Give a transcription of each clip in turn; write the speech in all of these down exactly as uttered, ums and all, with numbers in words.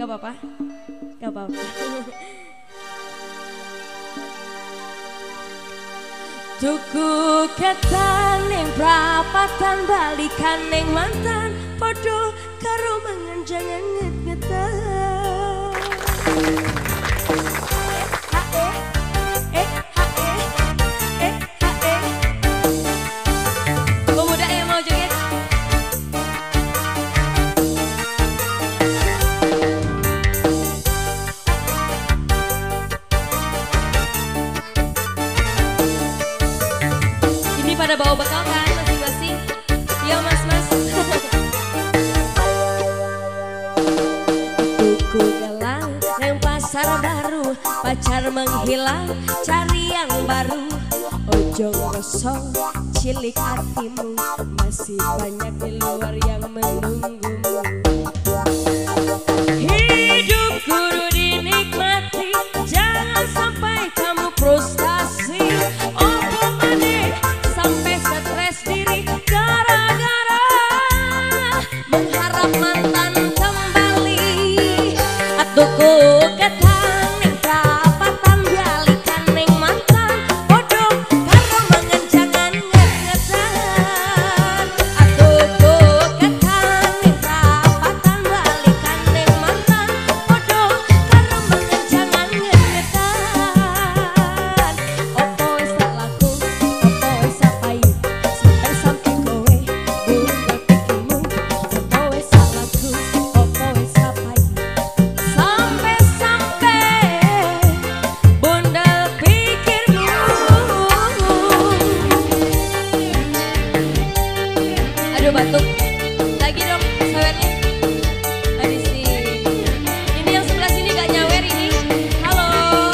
Gak apa-apa, gak apa-apa. Tuku ketan ning prapatan balikan ning mantan podo karo mangan jangan nget-ngetan. Pada bawa bekal kan masing-masing. Ya mas-mas. Tuku gelang yang pasar baru, pacar menghilang cari yang baru. Ojo ngosong cilik hatimu, masih banyak di luar yang menunggumu. Hidup kudu dinikmati, jangan sampai kamu frustasi. Sampai stres diri gara-gara mengharap mantan kembali. Atuku ketan ning prapatan balikan ning mantan podo karo mangan jangan nget-ngetan. Atuku ketan ning prapatan balikan ning mantan podo karo mangan jangan nget-ngetan. Opo wis laku batuk lagi dong sawernya. Ada sini. Ini yang sebelah sini gak nyawer ini. Halo.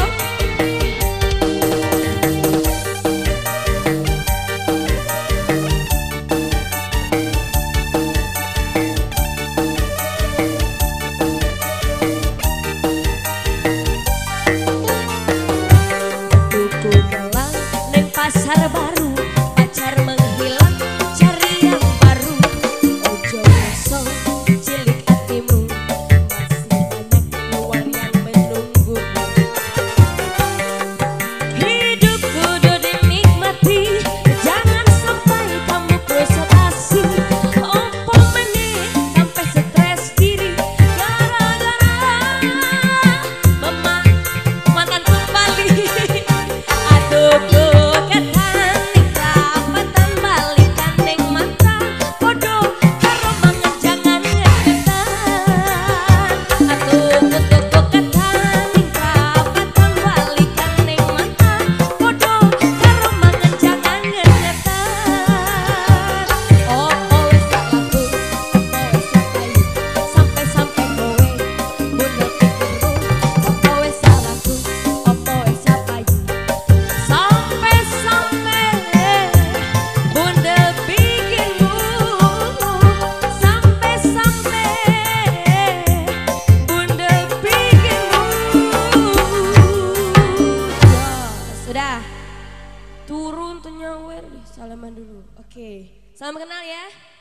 Tuku gelang ning pasar baru, pacar menghilang cari yang baru. Ojo ngosong cilik hatimu, masih banyak luar yang menunggu. Hidup kudu dinikmati, jangan sampai kamu frustasi. Opo meneh sampai stres diri gara-gara mama mantan kembali. Aduh turun tuh nyawer, salaman dulu. Oke, salam kenal ya.